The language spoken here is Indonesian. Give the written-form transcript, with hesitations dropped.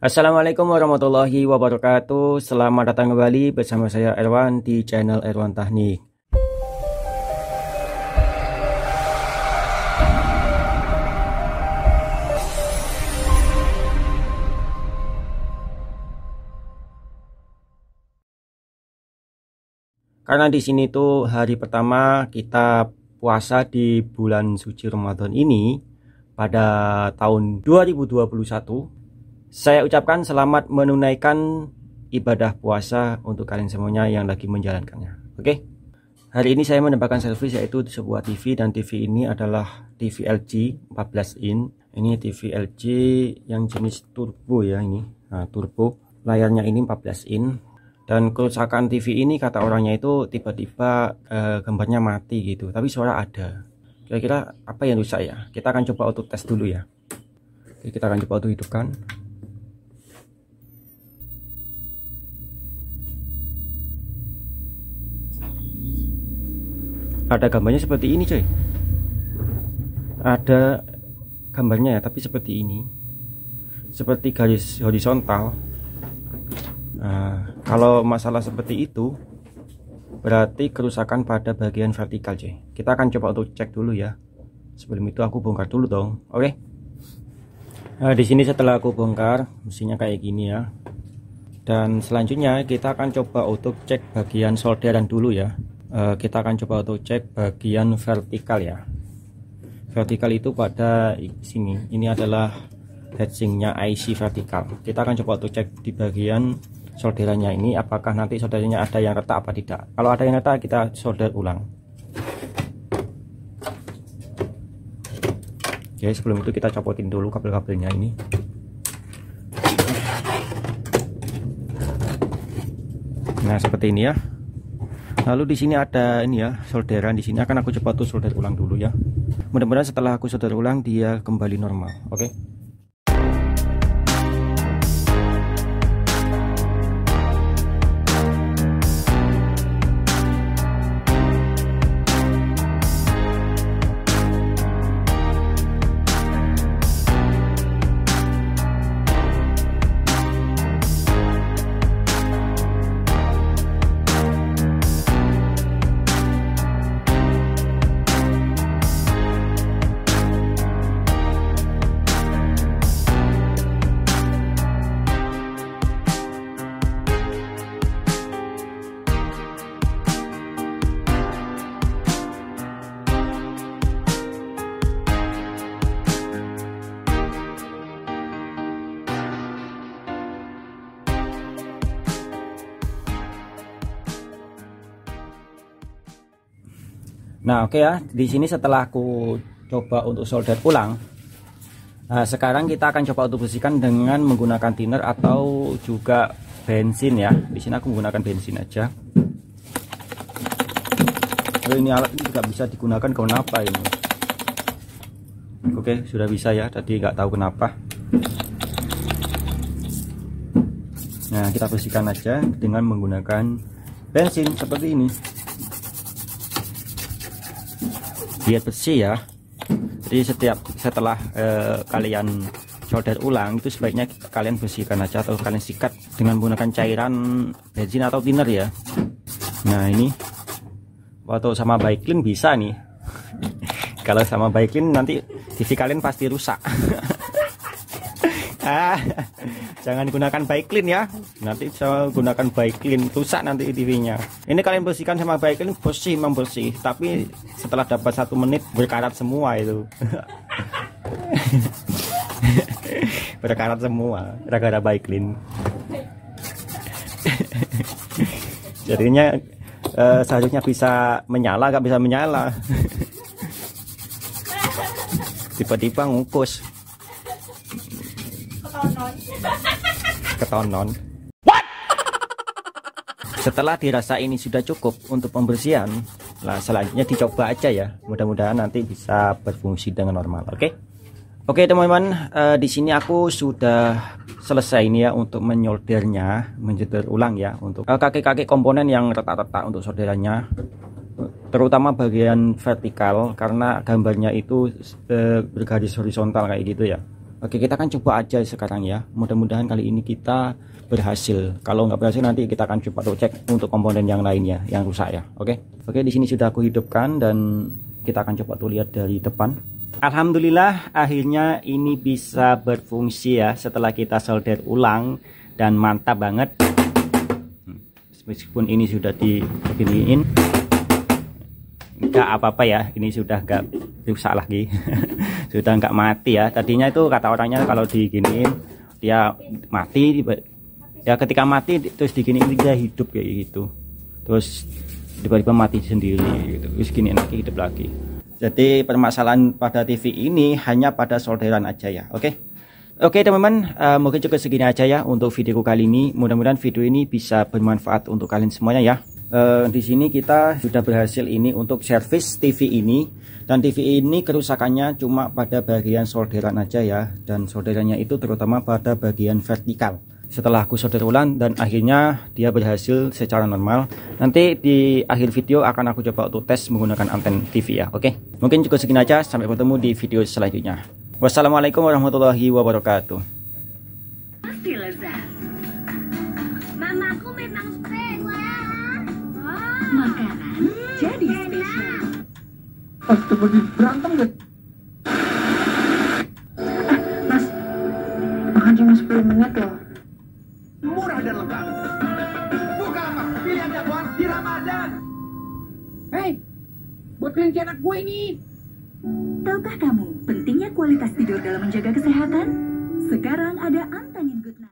Assalamualaikum warahmatullahi wabarakatuh. Selamat datang kembali bersama saya Erwan di channel Erwan Teknik. Karena di sini tuh hari pertama kita puasa di bulan suci Ramadan ini pada tahun 2021. Saya ucapkan selamat menunaikan ibadah puasa untuk kalian semuanya yang lagi menjalankannya. Oke. Hari ini saya mendapatkan servis yaitu sebuah TV, dan TV ini adalah TV LG 14 in. Ini TV LG yang jenis turbo ya ini. Nah, turbo. Layarnya ini 14 in. Dan kerusakan TV ini kata orangnya itu tiba-tiba gambarnya mati gitu, tapi suara ada. Kira-kira apa yang rusak ya? Kita akan coba auto tes dulu ya. Oke, kita akan coba auto hidupkan. Ada gambarnya seperti ini coy, ada gambarnya ya, tapi seperti ini, seperti garis horizontal. Nah, kalau masalah seperti itu berarti kerusakan pada bagian vertikal coy. Kita akan coba untuk cek dulu ya. Sebelum itu aku bongkar dulu dong. Oke. Nah, di sini setelah aku bongkar mesinnya kayak gini ya. Dan selanjutnya kita akan coba untuk cek bagian solderan dulu ya. Kita akan coba untuk cek bagian vertikal ya. Vertikal itu pada sini. Ini adalah heatsinknya IC vertikal. Kita akan coba untuk cek di bagian solderannya ini, apakah nanti solderannya ada yang retak apa tidak. Kalau ada yang retak kita solder ulang. Oke, sebelum itu kita copotin dulu kabel-kabelnya ini. Nah, seperti ini ya. Lalu di sini ada ini ya, solderan. Di sini akan aku coba tuh solder ulang dulu ya. Mudah-mudahan setelah aku solder ulang dia kembali normal. Oke. Nah, oke ya. Di sini setelah aku coba untuk solder ulang, nah, sekarang kita akan coba untuk bersihkan dengan menggunakan thinner atau juga bensin ya. Di sini aku menggunakan bensin aja. Oh, ini alat ini juga bisa digunakan kenapa ini? Oke, sudah bisa ya. Tadi nggak tahu kenapa. Nah, kita bersihkan aja dengan menggunakan bensin seperti ini. Biar bersih ya. Jadi setelah kalian solder ulang itu sebaiknya kalian bersihkan aja atau kalian sikat dengan menggunakan cairan bensin atau thinner ya. Nah, ini atau sama Baiklin bisa nih. Kalau sama Baiklin nanti TV kalian pasti rusak. Jangan gunakan Baiklin ya, nanti saya gunakan Baiklin rusak nanti TV-nya. Ini kalian bersihkan sama Baiklin bersih, memang bersih, tapi setelah dapat 1 menit berkarat semua itu. Berkarat semua gara-gara Baiklin. Jadinya seharusnya bisa menyala, nggak bisa menyala. Tiba-tiba ngukus. Ketonon. What? Setelah dirasa ini sudah cukup untuk pembersihan, nah selanjutnya dicoba aja ya. Mudah-mudahan nanti bisa berfungsi dengan normal. Oke teman-teman, di sini aku sudah selesai ini ya untuk menyoldernya, menjolder ulang ya untuk kaki-kaki komponen yang retak-retak untuk solderannya, terutama bagian vertikal karena gambarnya itu bergaris horizontal kayak gitu ya. Oke, kita akan coba aja sekarang ya. Mudah-mudahan kali ini kita berhasil. Kalau nggak berhasil nanti kita akan coba tuh cek untuk komponen yang lainnya yang rusak ya. Oke. Oke, di sini sudah aku hidupkan dan kita akan coba tuh lihat dari depan. Alhamdulillah akhirnya ini bisa berfungsi ya setelah kita solder ulang dan mantap banget. Meskipun ini sudah diginiin, nggak apa-apa ya, ini sudah nggak rusak lagi. Sudah nggak mati ya. Tadinya itu kata orangnya kalau diginiin dia mati, ya ketika mati terus diginiin dia hidup kayak gitu, terus tiba-tiba mati sendiri gitu, terus giniin lagi hidup lagi. Jadi permasalahan pada TV ini hanya pada solderan aja ya. Oke teman-teman, mungkin cukup segini aja ya untuk videoku kali ini. Mudah-mudahan video ini bisa bermanfaat untuk kalian semuanya ya. Di sini kita sudah berhasil ini untuk servis TV ini, dan TV ini kerusakannya cuma pada bagian solderan aja ya, dan solderannya itu terutama pada bagian vertikal. Setelah aku solder ulang dan akhirnya dia berhasil secara normal. Nanti di akhir video akan aku coba untuk tes menggunakan anten TV ya. Oke, mungkin cukup segini aja, sampai bertemu di video selanjutnya. Wassalamualaikum warahmatullahi wabarakatuh. Masih lezat. Mamaku memang spesial. Makanan jadi spesial. Pasti pergi berantem deh. Mas, makan cuma 10 menit loh. Murah dan lengkap. Buka apa? Pilih aja bos di Ramadan. Hei, buat kelinci anak gue ini. Tahukah kamu pentingnya kualitas tidur dalam menjaga kesehatan? Sekarang ada Antanin Good Night.